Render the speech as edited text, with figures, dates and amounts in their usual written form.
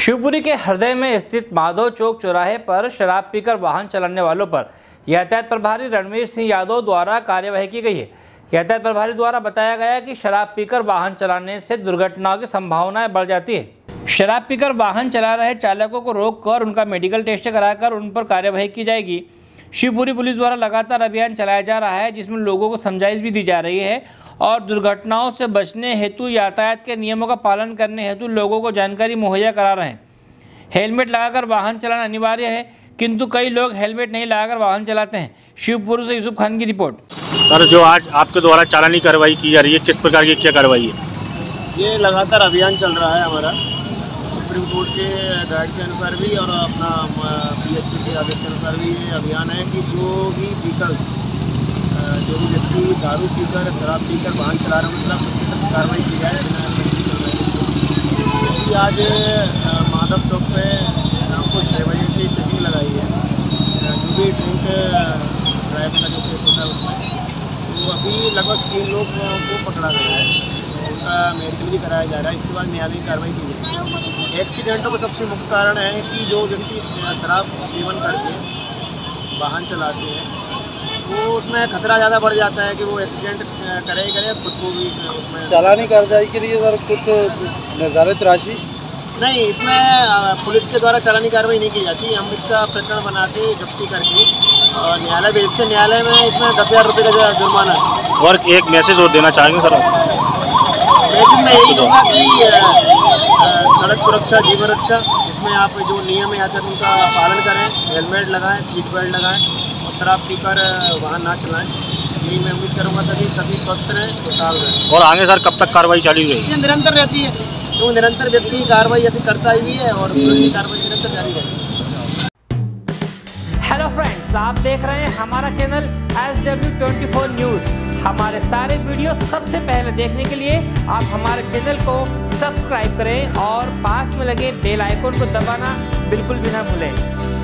शिवपुरी के हृदय में स्थित माधव चौक चौराहे पर शराब पीकर वाहन चलाने वालों पर यातायात प्रभारी रणवीर सिंह यादव द्वारा कार्यवाही की गई है। यातायात प्रभारी द्वारा बताया गया कि शराब पीकर वाहन चलाने से दुर्घटनाओं की संभावनाएं बढ़ जाती है। शराब पीकर वाहन चला रहे चालकों को रोककर उनका मेडिकल टेस्ट कराकर उन पर कार्यवाही की जाएगी। शिवपुरी पुलिस द्वारा लगातार अभियान चलाया जा रहा है, जिसमें लोगों को समझाइश भी दी जा रही है और दुर्घटनाओं से बचने हेतु यातायात के नियमों का पालन करने हेतु लोगों को जानकारी मुहैया करा रहे हैं। हेलमेट लगाकर वाहन चलाना अनिवार्य है, किंतु कई लोग हेलमेट नहीं लगाकर वाहन चलाते हैं। शिवपुरी से यूसुफ खान की रिपोर्ट। सर, जो आज आपके द्वारा चालानी कार्रवाई की जा रही है, किस प्रकार की क्या कार्रवाई है? ये लगातार अभियान चल रहा है हमारा, सुप्रीम कोर्ट के गाइड के अनुसार भी और अपना PHP के आदेश के अनुसार भी ये अभियान है कि जो भी व्हीकल्स जो भी व्यक्ति दारू पीकर शराब पीकर वाहन चला रहे हैं मतलब सबके साथ कार्रवाई की जाए। आज माधव चौक पे शाम को 6 बजे से चेकिंग लगाई है। जो भी ड्रिंक ड्राइव का जो केस होता है उसमें तो अभी लगभग 3 लोग को पकड़ा गया है, उनका मेडिकल भी कराया जा रहा है। इसके बाद न्यायालयिक कार्रवाई की जाएगी। एक्सीडेंटों का सबसे मुख्य कारण है कि जो व्यक्ति शराब सेवन करके वाहन चलाते हैं वो उसमें खतरा ज़्यादा बढ़ जाता है कि वो एक्सीडेंट करे खुद को भी उसमें। चालानी कार्रवाई के लिए सर कुछ निर्धारित राशि नहीं, इसमें पुलिस के द्वारा चालानी कार्रवाई नहीं की जाती। हम इसका प्रकरण बनाते जब्ती करके और न्यायालय भेजते। न्यायालय में इसमें 10,000 रुपये का जुर्माना है। और एक मैसेज और देना चाहेंगे सर? मैसेज में यही दूँगा कि सड़क सुरक्षा जीवन रक्षा, इसमें आप जो नियम है यातायात उनका पालन करें, हेलमेट लगाएं, सीट बेल्ट लगाएं और शराब पीकर वाहन ना चलाएं। यही मैं उम्मीद करूँगा सभी स्वस्थ रहें, खुशहाल रहें। और आगे सर कब तक कार्रवाई चालू रहेगी? ये निरंतर रहती है, तो निरंतर व्यक्ति कार्रवाई ऐसी करता ही है और पुलिस की कार्रवाई निरंतर जारी रहेगी। हेलो फ्रेंड्स, आप देख रहे हैं हमारा चैनल SW24 न्यूज़। हमारे सारे वीडियो सबसे पहले देखने के लिए आप हमारे चैनल को सब्सक्राइब करें और पास में लगे बेल आइकन को दबाना बिल्कुल भी ना भूलें।